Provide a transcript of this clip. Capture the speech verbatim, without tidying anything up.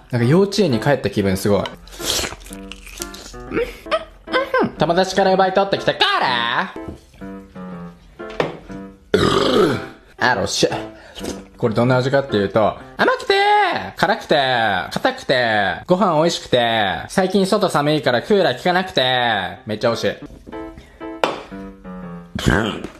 なんか幼稚園に帰った気分すごい。友達から奪い取ってきたからあろし。これどんな味かっていうと、甘くて、辛くて、硬くて、ご飯美味しくて、最近外寒いからクーラー効かなくて、めっちゃ美味しい。